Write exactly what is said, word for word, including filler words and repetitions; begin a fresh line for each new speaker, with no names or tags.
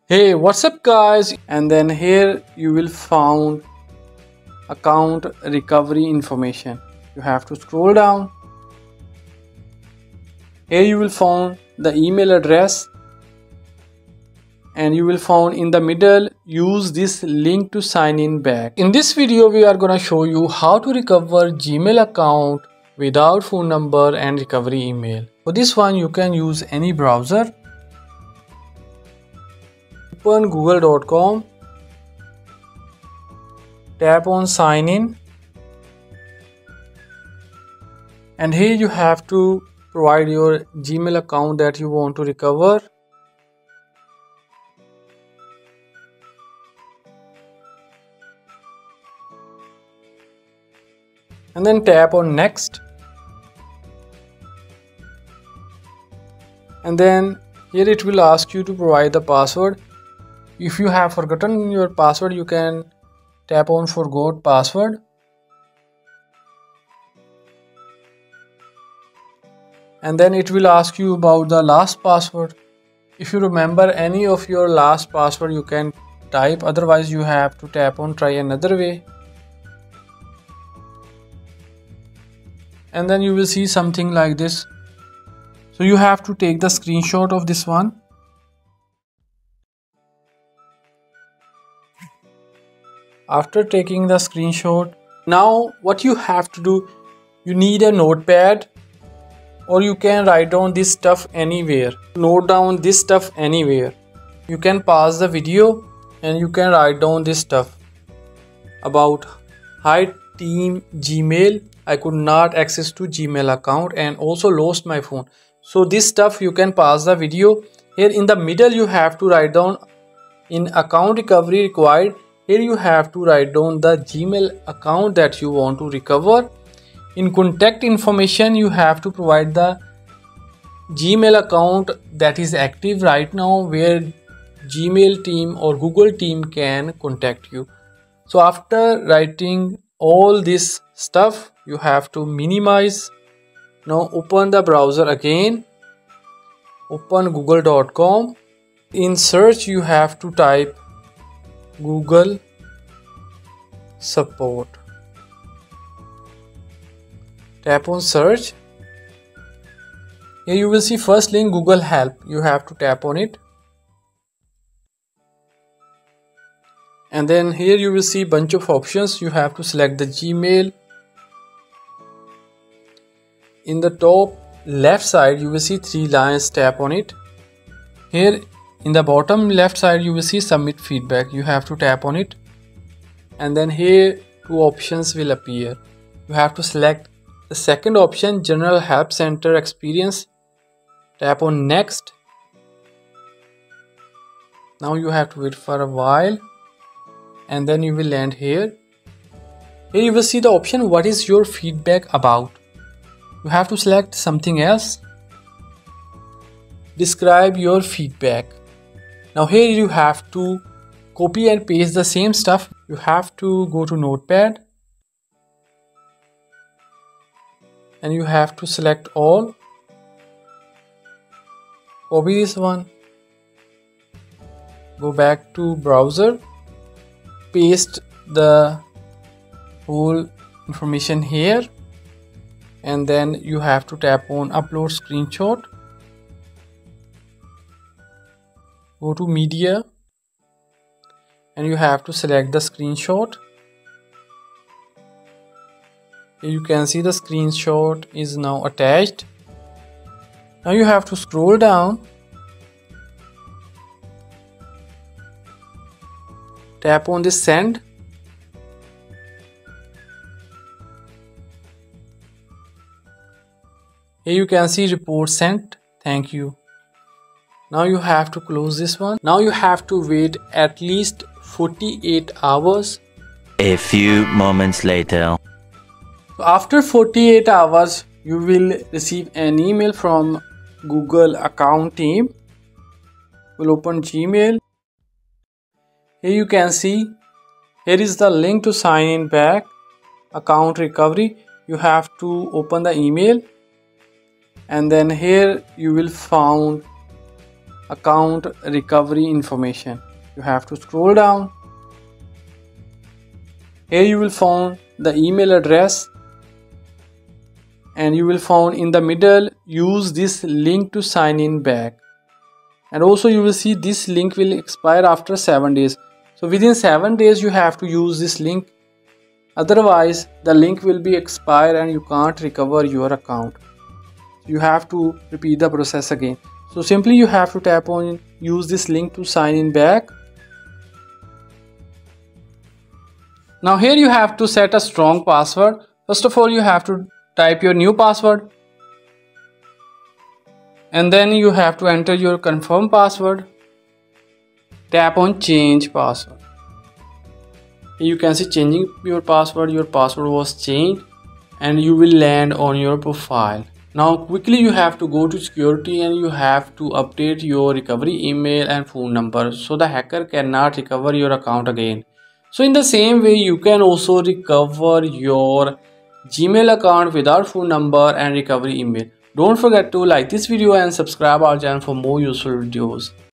Hey, what's up guys? And then here you will found account recovery information. You have to scroll down. Here you will find the email address, and you will find in the middle use this link to sign in back. In this video we are gonna show you how to recover Gmail account without phone number and recovery email. For this one you can use any browser. Open google dot com, tap on sign in, and here you have to provide your Gmail account that you want to recover. And then tap on next, and then here it will ask you to provide the password. If you have forgotten your password, you can tap on forgot password, and then it will ask you about the last password. If you remember any of your last password, you can type, otherwise you have to tap on try another way, and then you will see something like this. So you have to take the screenshot of this one. After taking the screenshot, now what you have to do, you need a notepad, or you can write down this stuff anywhere. Note down this stuff anywhere. You can pause the video and you can write down this stuff about hi team Gmail, I could not access to Gmail account and also lost my phone. So this stuff you can pause the video. Here in the middle you have to write down in account recovery required. Here you have to write down the Gmail account that you want to recover. In contact information you have to provide the Gmail account that is active right now, where Gmail team or Google team can contact you. So after writing all this stuff, you have to minimize. Now open the browser again, open google dot com. In search you have to type Google support. Tap on search. Here you will see first link Google help. You have to tap on it, and then here you will see bunch of options. You have to select the Gmail. In the top left side you will see three lines, tap on it. Here in the bottom left side you will see submit feedback. You have to tap on it, and then here two options will appear. You have to select the second option, general help center experience. Tap on next. Now you have to wait for a while, and then you will land here. Here you will see the option what is your feedback about. You have to select something else. Describe your feedback. Now here you have to copy and paste the same stuff. You have to go to notepad, and you have to select all. Copy this one, go back to browser, paste the whole information here, and then you have to tap on upload screenshot. Go to media, and you have to select the screenshot. Here you can see the screenshot is now attached. Now you have to scroll down, tap on this send. Here you can see report sent, thank you. Now you have to close this one. Now you have to wait at least forty-eight hours.
A few moments later.
After forty-eight hours you will receive an email from Google account team. We'll open Gmail. Here you can see, here is the link to sign in back, account recovery. You have to open the email, and then here you will find account recovery information. You have to scroll down. Here you will find the email address, and you will find in the middle use this link to sign in back. And also you will see this link will expire after seven days. So within seven days you have to use this link, otherwise the link will be expired and you can't recover your account. You have to repeat the process again. So simply you have to tap on use this link to sign in back. Now here you have to set a strong password. First of all, you have to type your new password, and then you have to enter your confirm password. Tap on change password. You can see changing your password. Your password was changed and you will land on your profile. Now quickly you have to go to security and you have to update your recovery email and phone number so the hacker cannot recover your account again. So in the same way you can also recover your Gmail account without phone number and recovery email. Don't forget to like this video and subscribe our channel for more useful videos.